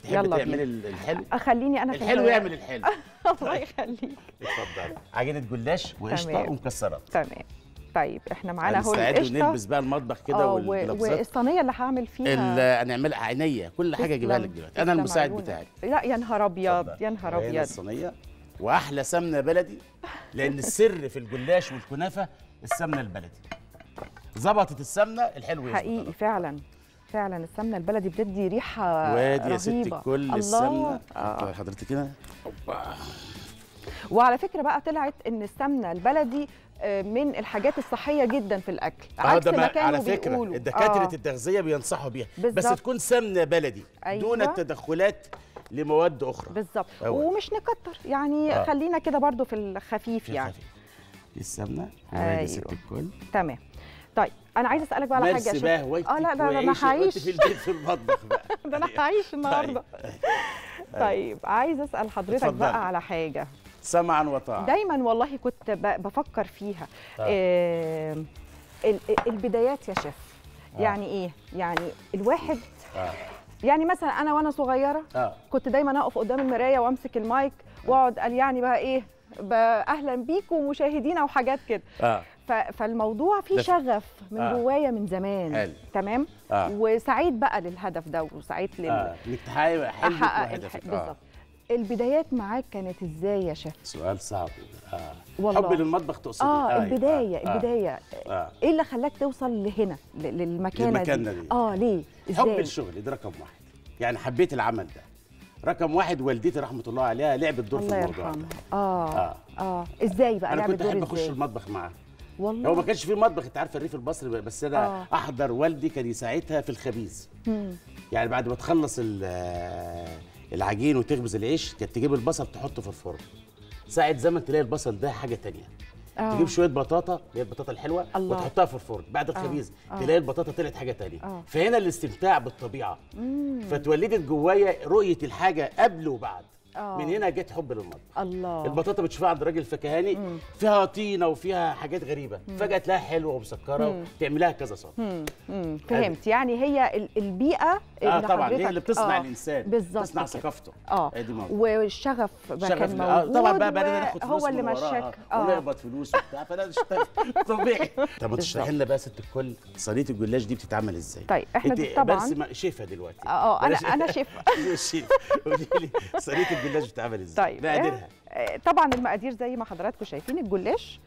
تحبي تعملي الحلو؟ خليني انا الحلو يعمل الحلو. الله يخليك. اتفضل. عجينه جلاش وقشطه ومكسرات. تمام. طيب احنا معانا اهو القشطه، ونلبس بقى المطبخ كده والصينيه اللي هعمل فيها هنعملها عينيا، كل حاجه اجيبها لك دلوقتي، انا المساعد بتاعك. لا يا نهار ابيض، يا نهار ابيض. الصينيه واحلى سمنه بلدي، لان السر في الجلاش والكنافه السمنه البلدي. ظبطت السمنه الحلو حقيقي فعلا فعلا السمنه البلدي بتدي ريحه وادي رهيبه. يا ستي كل السمنه حضرتك كده. وعلى فكره بقى طلعت ان السمنه البلدي من الحاجات الصحيه جدا في الاكل، عكس ما كانوا على فكره بيقولوا. الدكاتره التغذيه بينصحوا بيها، بس تكون سمنه بلدي. أيوة. دون التدخلات لمواد اخرى. بالظبط، ومش نكتر يعني. خلينا كده برضو في الخفيف يعني. دي السمنه. أيوة. ست الكل. تمام. طيب انا عايزه اسالك بقى على حاجه. لا انا هعيش في البيت في المطبخ بقى. ده انا هعيش النهارده. طيب عايزه اسال حضرتك بقى على حاجه سمعا وطاعه دايما والله كنت بفكر فيها. البدايات يا شيف. يعني ايه؟ يعني الواحد يعني مثلا انا وانا صغيره كنت دايما اقف قدام المرايه وامسك المايك واقعد قال يعني بقى ايه اهلا بيكم مشاهدينا وحاجات كده. فالموضوع فيه شغف من جوايا من زمان. تمام. وسعيد بقى للهدف ده، وسعيد انك تحقق هدفك. بالظبط. البدايات معاك كانت ازاي يا شيف؟ سؤال صعب. والله حب للمطبخ تقصدي؟ البدايه ايه اللي خلاك توصل لهنا للمكانه دي؟ ليه؟ ازاي؟ حب الشغل ده رقم واحد، يعني حبيت العمل ده رقم واحد. والدتي رحمه الله عليها لعبت دور في الموضوع ده. ازاي بقى لعبت دور؟ انا كنت احب اخش المطبخ معاها. والله هو ما كانش في مطبخ، انت عارفه الريف المصري، بس انا احضر والدي كان يساعدها في الخبيز. يعني بعد ما تخلص العجين وتخبز العيش كانت تجيب البصل تحطه في الفرن. ساعة زمن تلاقي البصل ده حاجه تانية. تجيب شويه بطاطا اللي هي البطاطا الحلوه وتحطها في الفرن. بعد الخبيز تلاقي البطاطا طلعت حاجه تانية. فهنا الاستمتاع بالطبيعه. فتولدت جوايا رؤيه الحاجه قبل وبعد. من هنا جت حب للمطبخ. الله. البطاطا بتشوفها عند الراجل الفكهاني فيها طينه وفيها حاجات غريبه، فجاه تلاقيها حلوه ومسكره وتعملها كذا صوت. فهمت. يعني هي البيئه اللي طبعا هي اللي بتصنع الانسان، بالظبط، بتصنع ثقافته. والشغف كان موجود. طبعا بقى ناخد فلوس هو اللي مشاك ونقبض فلوس وبتاع، فانا نشتغل طبيعي. طب ما تشرحي لنا بقى ست الكل صينيه الجلاش دي بتتعمل ازاي؟ طيب احنا طبعا بس شيفه دلوقتي. انا شيف. قولي لي صينيه الجلاش بتتعمل ازاي؟ طيب مقاديرها. طبعا المقادير زي ما حضراتكم شايفين، الجلاش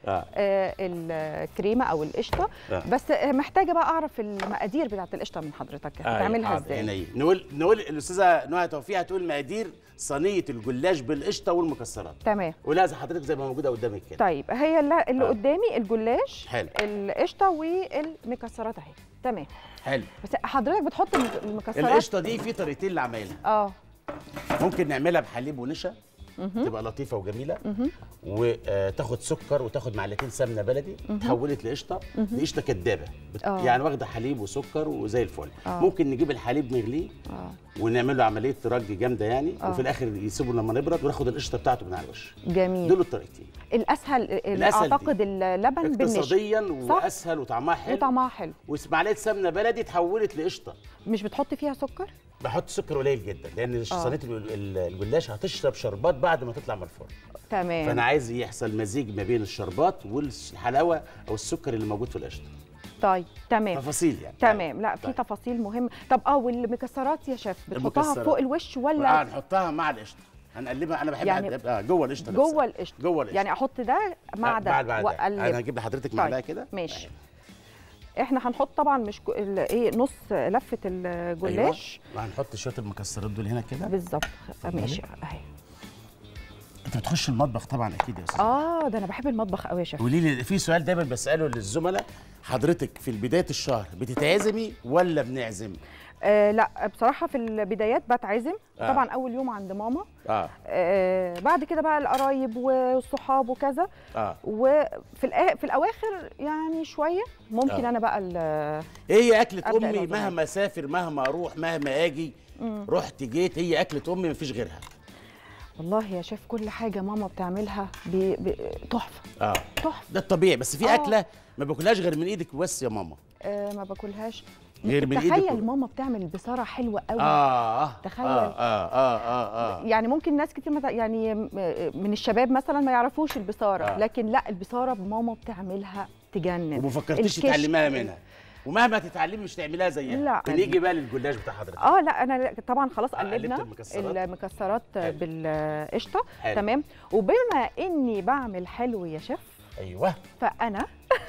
الكريمه او القشطه. بس محتاجه بقى اعرف المقادير بتاعه القشطه من حضرتك هتعملها ازاي؟ نقول الاستاذه نهى توفيق هتقول مقادير صينيه الجلاش بالقشطه والمكسرات. تمام. ولازم حضرتك زي ما موجوده قدامك كده. طيب هي اللي قدامي الجلاش، حلو، القشطه والمكسرات اهي. تمام. حلو. بس حضرتك بتحط المكسرات. القشطه دي في طريقتين لعمايلها. ممكن نعملها بحليب ونشا تبقى لطيفه وجميله، وتاخد سكر وتاخد معلقتين سمنه بلدي تحولت لقشطه. دي قشطه كدابه يعني واخده حليب وسكر وزي الفل. ممكن نجيب الحليب نغليه ونعمل له عمليه رج جامده يعني، وفي الاخر يسيبه لما نبرد وناخد القشطه بتاعته من على الوش. جميل. دول الطريقتين. الاسهل اعتقد اللبن بالنشا اقتصاديا واسهل وطعمها حلو. ومعلقه سمنه بلدي اتحولت لقشطه. مش بتحط فيها سكر؟ بحط سكر قليل جدا، لان صينيه الجلاش هتشرب شربات بعد ما تطلع من الفرن. تمام. فانا عايز يحصل مزيج ما بين الشربات والحلاوه او السكر اللي موجود في القشطه. طيب تمام. تفاصيل يعني. تمام. لا في تفاصيل مهمه. طب والمكسرات يا شيف بتحطها فوق الوش ولا هنحطها مع القشطه؟ هنقلبها. انا بحب يعني جوه القشطه. جوه القشطه يعني احط ده مع ده انا هجيب لحضرتك معلقه كده. ماشي. احنا هنحط طبعا مش نص لفه الجلاش. أيوة. وهنحط شويه المكسرات دول هنا كده. بالظبط. ماشي اهي. انت بتخش المطبخ طبعا اكيد يا استاذ. ده انا بحب المطبخ قوي يا شيف. قولي لي، في سؤال دايما بساله للزملاء، حضرتك في بدايه الشهر بتتعزمي ولا بنعزم؟ لا بصراحه في البدايات بتعزم. طبعا اول يوم عند ماما. بعد كده بقى القرايب والصحاب وكذا. في الاواخر يعني شويه ممكن انا بقى ايه هي اكله امي مهما اسافر مهما اروح مهما اجي رحت جيت، هي اكله امي مفيش غيرها. والله يا شيف كل حاجه ماما بتعملها تحفه. تحفه. ده الطبيعي، بس في اكله ما باكلهاش غير من ايدك بس يا ماما. ما باكلهاش. غير من ايدك. تخيل ماما بتعمل البصاره حلوه قوي. تخيل. يعني ممكن ناس كتير يعني من الشباب مثلا ما يعرفوش البصاره، لكن لا، البصاره ماما بتعملها تجنن. وما فكرتيش تتعلميها منها؟ ومهما تتعلمي مش تعمليها زيها. لا. نيجي بقى للجلاش بتاع حضرتك. لا، انا طبعا خلاص قلبنا المكسرات بالقشطه. تمام. وبما اني بعمل حلو يا شيف، ايوه، فانا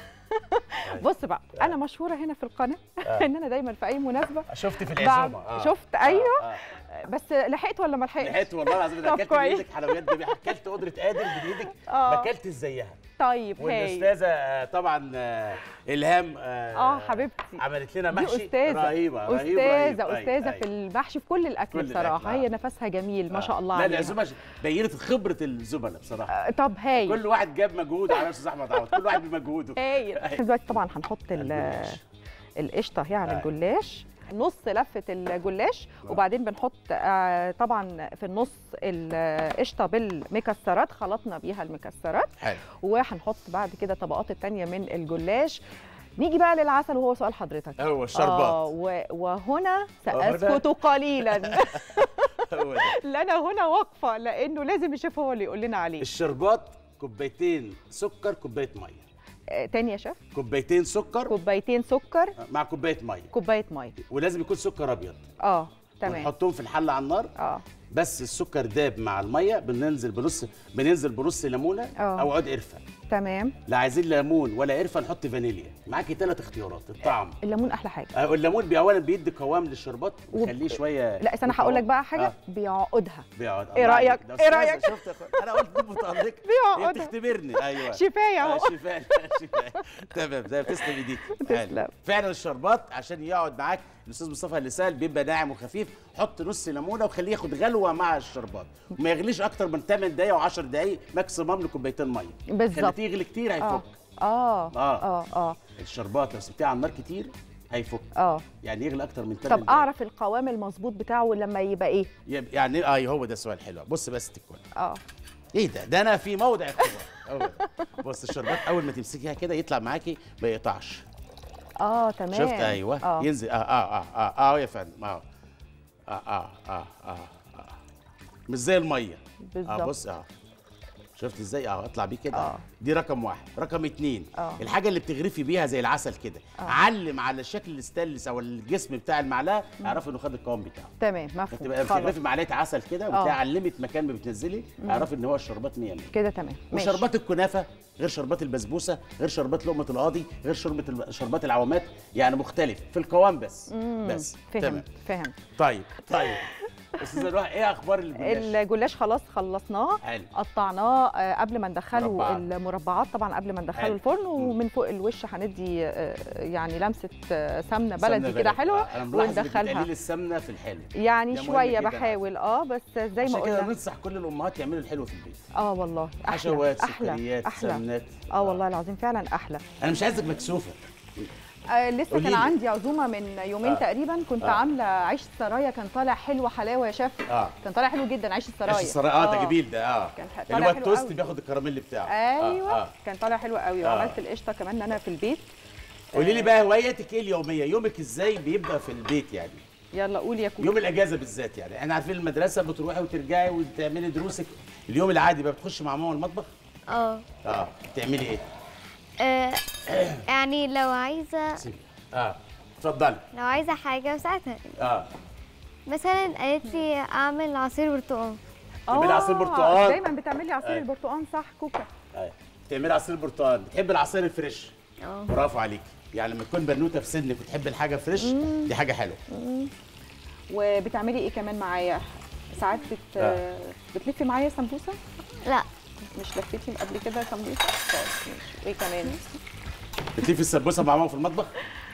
بص بقى، انا مشهوره هنا في القناه ان انا دايما في اي مناسبه شفت في العزومه شفت. ايوه. بس لحقت ولا ما لحقتش؟ لحقت والله العظيم. ده اكلت بايدك حلويات جميله، اكلت قدره قادر بايدك ما اكلتش زيها. طيب، والاستاذه طبعا الهام حبيبتي عملت لنا محشي رهيبه. استاذه في المحشي، في كل الاكل بصراحه. هي نفسها جميل ما شاء الله عليها. لا، العزومه بينت خبره الزملاء بصراحه. طب هايل. كل واحد جاب مجهود على استاذ احمد عوض، كل واحد بمجهوده. هايل. دلوقتي طبعا هنحط القشطه هي على الجلاش، نص لفه الجلاش، وبعدين بنحط طبعا في النص القشطه بالمكسرات، خلطنا بيها المكسرات. حلو. وهنحط بعد كده طبقات التانيه من الجلاش. نيجي بقى للعسل، وهو سؤال حضرتك. هو الشربات. وهنا سأسكت قليلا. لأنا هنا واقفه، لانه لازم الشيف هو اللي يقول لنا عليه. الشربات كوبايتين سكر، كوبايه ميه. تاني يا شيف. كوبايتين سكر مع كوبايه ميه. ولازم يكون سكر ابيض. تمام. ونحطهم في الحله على النار. بس السكر داب مع الميه، بننزل بنص ليمونه او عود قرفه. تمام. لا عايزين ليمون ولا قرفه، نحط فانيليا. معاكي 3 اختيارات. الطعم، الليمون احلى حاجه. الليمون اولا بيدي قوام للشربات، بيخليه شويه. لا، انا هقول لك بقى حاجه. بيعقدها. ايه رايك؟ شفت انا قلت دي متالق. بيعقدها. تختبرني. ايوه، شفايه اهو. شفايه. تمام. زي تسلم ايديك. تسلم. فعلا الشربات عشان يقعد معاك الاستاذ مصطفى اللي سال بيبقى ناعم وخفيف. حط نص ليمونه وخليه ياخد غلوه مع الشربات، وما يغليش اكتر من 8 دقائق و10 دقائق ماكسيمم لكوبايتين ميه. بالظبط. خليه يغلي كتير هيفك. الشربات لو سبتيه على النار كتير هيفك. يعني يغلي اكتر من 8 دقائق. طب اعرف القوام المظبوط بتاعه لما يبقى ايه؟ يعني هو ده سؤال حلو. بص بس تكون ايه ده انا في موضع اختبار. بص الشربات اول ما تمسكيها كده يطلع معاكي ما يقطعش. تمام. شفت؟ ايوه. ينزل يا فندم. مش زي الميه. بالظبط. بص شفت ازاي؟ اطلع بيه كده. دي رقم 1. رقم 2 الحاجه اللي بتغرفي بيها زي العسل كده. علم على شكل الستانلس او الجسم بتاع المعلقه، اعرفي انه خد القوام بتاعه. تمام، مفهوم. تبقى بتغرفي معلقه عسل كده وبتلاقي علمت مكان ما بتنزلي، اعرفي ان هو الشربات 100 كده. تمام. وشربات الكنافه غير شربات البسبوسه، غير شربات لقمه القاضي، غير شربات العوامات، يعني مختلف في القوام بس. فهمت. طيب استاذ نوح، ايه اخبار الجلاش؟ خلاص خلصناه. حلو. قطعناه قبل ما ندخله المربعات، طبعا قبل ما ندخله الفرن. ومن فوق الوش هندي يعني لمسه سمنه بلدي كده حلوه، وندخلها. قليل السمنه في الحلو يعني شويه بحاول. بس زي ما قلنا كده ننصح كل الامهات يعملوا الحلو في البيت. والله حشوات، سكريات، سمنات. والله العظيم فعلا احلى. انا مش عايزك مكسوفه. لسه كان عندي عزومه من يومين تقريبا، كنت عامله عيش السرايا، كان طالع حلو حلاوه يا شيف. كان طالع حلو جدا عيش السرايا. عيش السرايا ده جميل ده. كان اللي هو التوست بياخد الكراميل بتاعه. ايوه. كان طالع حلو قوي. وعملت القشطه كمان انا في البيت. قولي لي بقى هوايتك ايه اليوميه؟ يومك ازاي بيبدا في البيت يعني؟ يلا قولي يا كوكو. يوم الاجازه بالذات، يعني احنا عارفين المدرسه بتروحي وترجعي وتعملي دروسك. اليوم العادي بقى بتخشي مع ماما المطبخ؟ بتعملي ايه؟ يعني لو عايزه اتفضلي. لو عايزه حاجه ساعتها مثلا قالت لي اعمل عصير برتقال. بتعملي عصير برتقال؟ دايما بتعملي عصير البرتقال. صح كوكا؟ بتعملي عصير برتقال. بتحبي العصير الفريش؟ برافو عليكي. يعني لما تكون بنوته في سنك وتحبي الحاجه فريش، دي حاجه حلوه. وبتعملي ايه كمان معايا؟ ساعات بتلفي معايا سمبوسه؟ لا، مش لفيتي قبل كده سمبوسه؟ طيب ماشي. وايه كمان؟ بتلفي السمبوسه مع ماما في المطبخ؟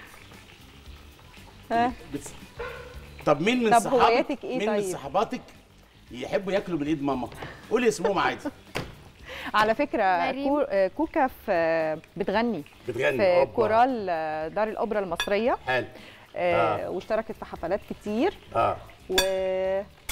طب مين من صحابك من صحباتك يحبوا ياكلوا من ايد ماما؟ قولي اسمهم عادي. على فكره كوكا بتغني في كورال دار الاوبرا المصريه. حلو. واشتركت في حفلات كتير.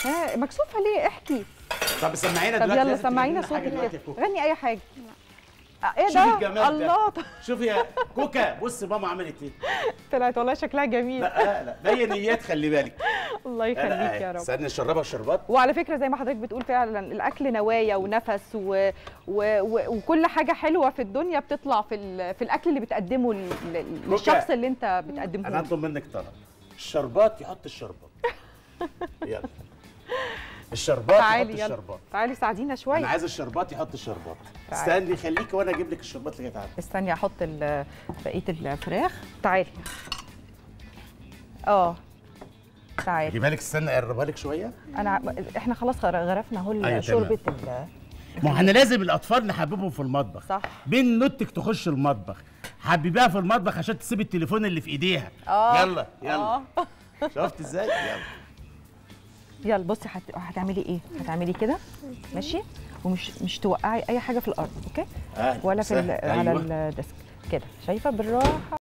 مكسوفه ليه؟ احكي. طب سمعينا دلوقتي. طب يلا سمعينا صوتك كده. غني اي حاجه. ايه شوفي ده؟ الجمال الله ده. شوفي يا كوكا، بص ماما عملت ايه. طلعت والله شكلها جميل. لا باين نيات، خلي بالك. الله يخليك يا رب. استنى نشربها الشربات. وعلى فكره زي ما حضرتك بتقول فعلا الاكل نوايا ونفس وكل حاجه حلوه في الدنيا بتطلع في الاكل اللي بتقدمه للشخص اللي انت بتقدمه له. انا هطلب منك طلب، الشربات يحط الشربات. يلا الشربات يحط الشربات. تعالي ساعدينا شويه. انا عايز الشربات يحط الشربات. استني خليكي وانا اجيب لك الشربات اللي جت. استني احط بقيه الفراخ. تعالي. تعالي جيبها لك. استنى اقربها لك شويه. احنا خلاص غرفنا اهو شوربه ما احنا لازم الاطفال نحببهم في المطبخ. صح. بين نوتك تخش المطبخ، حبيبيها في المطبخ عشان تسيب التليفون اللي في ايديها. يلا يلا. شفت ازاي؟ يلا بصي هتعملي ايه؟ هتعملي كده ماشي، ومش توقعي اي حاجه في الارض، اوكي؟ ولا في على الديسك كده، شايفه؟ بالراحه